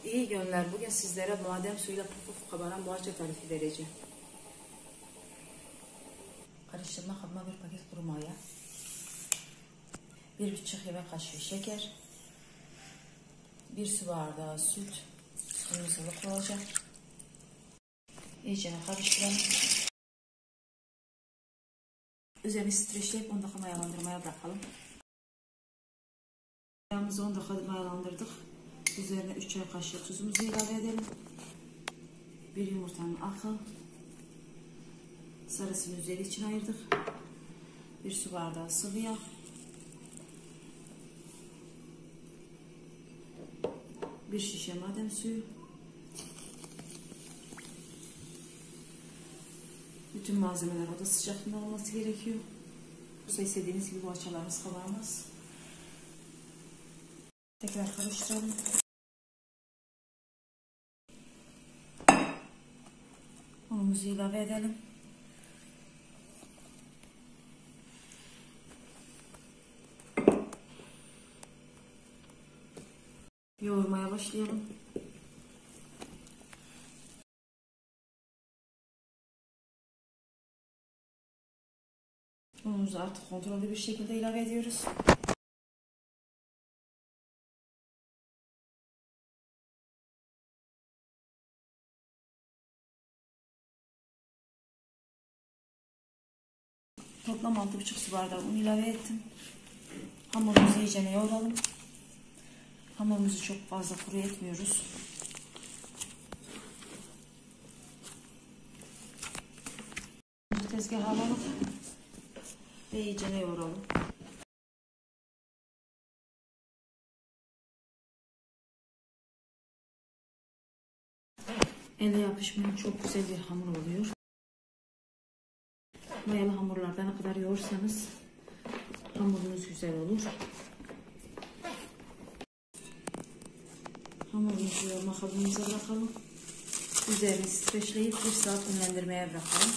İyi günler. Bugün sizlere badem suyuyla puf puf kabaran poğaça tarifi vereceğim. Karıştırma kabıma bir paket kuru maya, 1,5 yemek kaşığı şeker, 1 su bardağı süt, suyumuz ılık olacak. İyice karıştıralım. Üzerini streçleyip 10 dakika mayalandırmaya bırakalım. Mayamızı 10 dakika mayalandırdık. Üzerine 3 çay kaşığı tuzumuzu ilave edelim. 1 yumurtanın akı, sarısını üzeri için ayırdık. 1 su bardağı sıvı yağ, 1 şişe badem suyu, bütün malzemeler oda sıcaklığında olması gerekiyor. Yoksa istediğiniz gibi poğaçalarınız kabarmaz. Tekrar karıştıralım. Unumuzu ilave edelim. Yoğurmaya başlayalım. Unumuzu artık kontrollü bir şekilde ilave ediyoruz. Toplam 6,5 su bardağı un ilave ettim. Hamurumuzu iyice yoğuralım. Hamurumuzu çok fazla kuru etmiyoruz. Tezgaha alalım ve iyice yoğuralım. Elle yapışmayan çok güzel bir hamur oluyor. Mayalı hamurlarda ne kadar yoğursanız hamurunuz güzel olur. Hamurumuzu yoğurma kabımıza bırakalım. Üzerini streçleyip 1 saat dinlendirmeye bırakalım.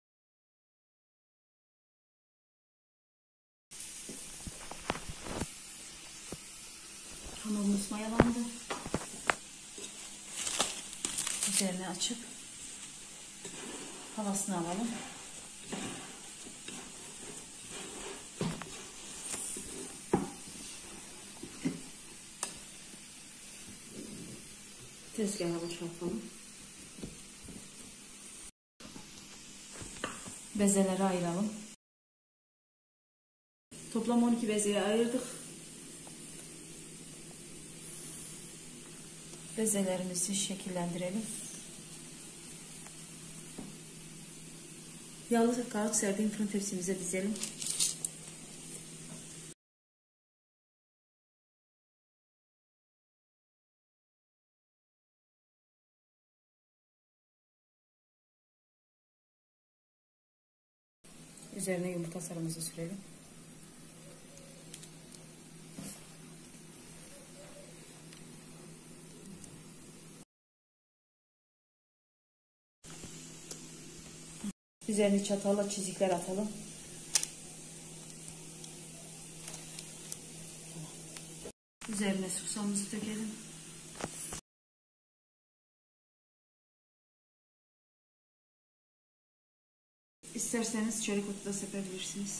Hamurumuz mayalandı. Üzerini açıp havasını alalım. Tezgaha boşaltalım. Bezeleri ayıralım. Toplam 12 bezeye ayırdık. Bezelerimizi şekillendirelim. Yağlı kağıt serdiğim fırın tepsimize dizelim. Üzerine yumurta sarımızı sürelim. Üzerine çatalla çizikler atalım. Üzerine susamımızı dökelim. İsterseniz çörek otu da sepebilirsiniz.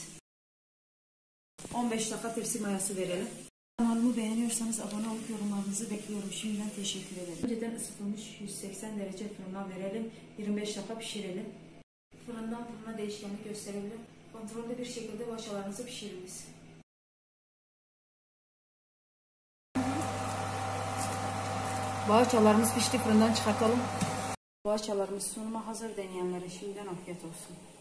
15 dakika tepsi mayası verelim. Kanalımı beğeniyorsanız abone olup yorumlarınızı bekliyorum. Şimdiden teşekkür ederim. Önceden ısıtılmış 180 derece fırına verelim. 25 dakika pişirelim. Fırından fırına değişkenlik gösterebilir. Kontrollü bir şekilde poğaçalarınızı pişiriniz. Poğaçalarımız pişti, fırından çıkartalım. Poğaçalarımız sunuma hazır, deneyenlere şimdiden afiyet olsun.